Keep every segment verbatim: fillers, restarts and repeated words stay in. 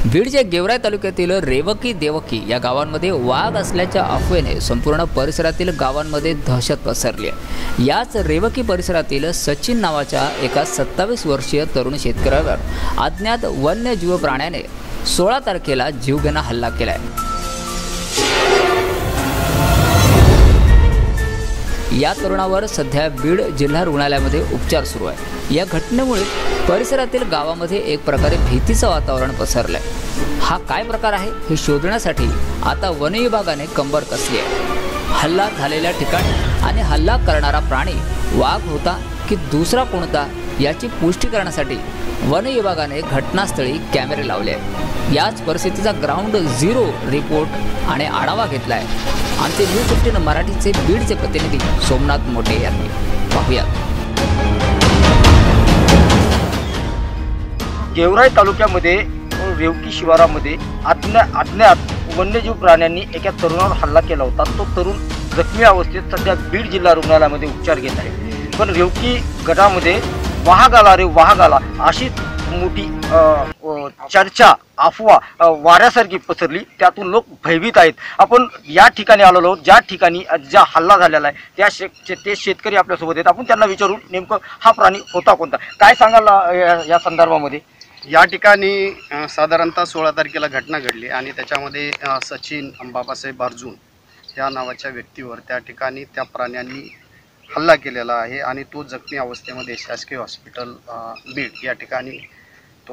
बीडच्या गेवराई तालुक्यातील रेवकी देवकी या गावांमध्ये वाघ असल्याच्या अफवेने संपूर्ण परिसरातील गावांमध्ये दहशत पसरली आहे। याच रेवकी परिसरातील सचिन नावाच्या एका सत्तावीस वर्षीय तरुण शेतकऱ्यावर अज्ञात वन्यजीव प्राण्याने सोळा तारखेला जीवघेणा हल्ला केला आहे। या तरुणावर सध्या बीड जिल्हा रुग्णालयामध्ये उपचार सुरू आहे। या घटनेमुळे परिसरातील गावामध्ये एक प्रकारे भीतीचं वातावरण पसरलंय। हा काय प्रकार आहे हे शोधण्यासाठी आता वन विभागाने कंबर कसली आहे। हल्ला झालेल्या ठिकाणी आणि हल्ला करणारा प्राणी वाघ होता की दुसरा कोणता याची पुष्टी करण्यासाठी वन विभागाने घटनास्थळी कॅमेरे लावले आहेत। याच परिस्थितीचा ग्राउंड झिरो रिपोर्ट आणि आढावा घेतला आहे आमचे न्यूज फिफ्टीन मराठीचे बीडचे प्रतिनिधी सोमनाथ मोटे यांनी। पाहूयात। गेवराई तालुक्यामध्ये रेवकी शिवारामध्ये अज्ञा अज्ञात वन्यजीव प्राण्यांनी एका तरुणावर हल्ला केला होता। तो तरुण जखमी अवस्थेत सध्या बीड जिल्हा रुग्णालयामध्ये उपचार घेत आहे। पण रेवकी गटामध्ये वाघ आला रे वाघ आला अशी मोठी चर्चा अफवा वाऱ्यासारखी पसरली, त्यातून लोक भयभीत आहेत। आपण या ठिकाणी आलेलो आहोत ज्या ठिकाणी ज्या हल्ला झालेला आहे त्या शे ते शेतकरी आपल्यासोबत आहेत। आपण त्यांना विचारू नेमकं हा प्राणी होता कोणता, काय सांगाल या संदर्भामध्ये। या ठिकाणी साधारणतः सोळा तारखेला घटना घडली आणि त्याच्यामध्ये सचिन बाबासाहेब बारजून या नावाच्या व्यक्तीवर त्या ठिकाणी त्या प्राण्यांनी हल्ला केलेला आहे आणि तो जखमी अवस्थेमध्ये शासकीय हॉस्पिटल बीड या ठिकाणी तो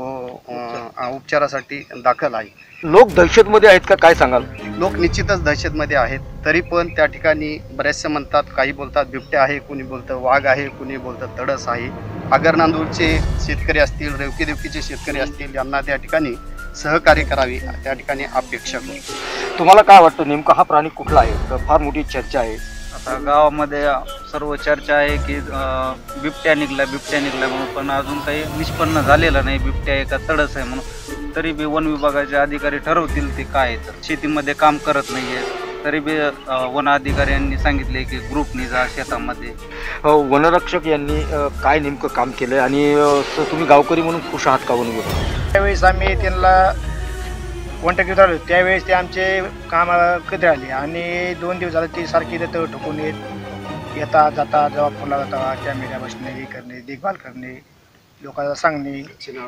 उपचारासाठी दाखल आहे। लोक दहशतमध्ये आहेत का, काय सांगाल। लोक निश्चितच दहशतमध्ये आहेत, तरी पण त्या ठिकाणी बरेचसे म्हणतात, काही बोलतात बिबट्या आहे, कुणी बोलतं वाघ आहे, कुणी बोलतं तडस आहे। आगरनांदूरचे शेतकरी असतील, रेवकी देवकीचे शेतकरी असतील, यांना त्या ठिकाणी सहकार्य करावे त्या ठिकाणी अपेक्षा करतो। तुम्हाला काय वाटतं नेमका हा प्राणी कुठला आहे? फार मोठी चर्चा आहे आता गावामध्ये, सर्व चर्चा आहे की बिबट्या निघला बिबट्या निघला म्हणून, पण अजून काही निष्पन्न झालेलं नाही बिबट्या आहे का तडस आहे म्हणून। तरी बी वन विभागाचे अधिकारी ठरवतील ते काय आहे। तर शेतीमध्ये काम करत नाही आहे, तरी बी वन अधिकाऱ्यांनी सांगितले की ग्रुपनी जा शेतामध्ये। वनरक्षक यांनी काय नेमकं काम केलं आणि तुम्ही गावकरी म्हणून खुश आहात का वन विभाग? त्यावेळेस आम्ही त्यांना कॉन्टॅक्ट घेत आलो, त्यावेळेस ते आमचे कामाला कधी आले आणि दोन दिवस झाले ते सारखे तिथं ठोकून येत येता जाता जेव्हा फोनला जाता कॅमेरा बसणे, हे करणे, देखभाल करणे, लोकांना सांगणे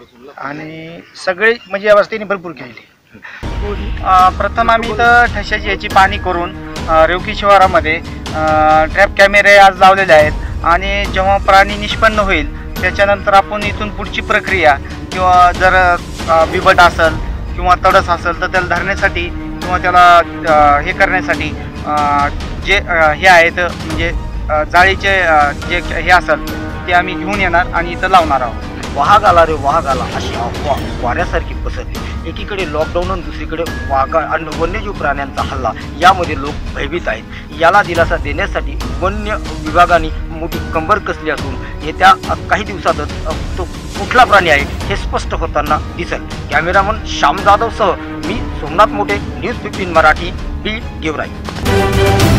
आणि सगळे म्हणजे अवस्था त्यांनी भरपूर केली। प्रथम आम्ही तर ठशाची याची पाणी करून रेवकी शिवारामध्ये ट्रॅप कॅमेरे आज लावलेले आहेत आणि जेव्हा प्राणी निष्पन्न होईल त्याच्यानंतर आपण इथून पुढची प्रक्रिया किंवा जर बिबट असेल किंवा तडस असेल तर त्याला धरण्यासाठी किंवा त्याला हे करण्यासाठी जे हे आहेत म्हणजे जाळीचे जे हे असेल ते आम्ही घेऊन येणार आणि इथं लावणार आहोत। वाघ आला रे वाघ आला अशी अफवा वाऱ्यासारखी पसरली। एकीकडे लॉकडाऊन आणि दुसरीकडे वाघा आणि वन्यजीव प्राण्यांचा हल्ला, यामध्ये लोक भयभीत आहेत। याला दिलासा देण्यासाठी वन्य विभागाने मोठी कंबर कसली असून येत्या काही दिवसातच तो कुठला प्राणी आहे हे स्पष्ट होताना दिसेल। कॅमेरामन श्याम जाधव सह मी सोमनाथ मोटे, न्यूज फिफ्टीन मराठी, बीड, गेवराई।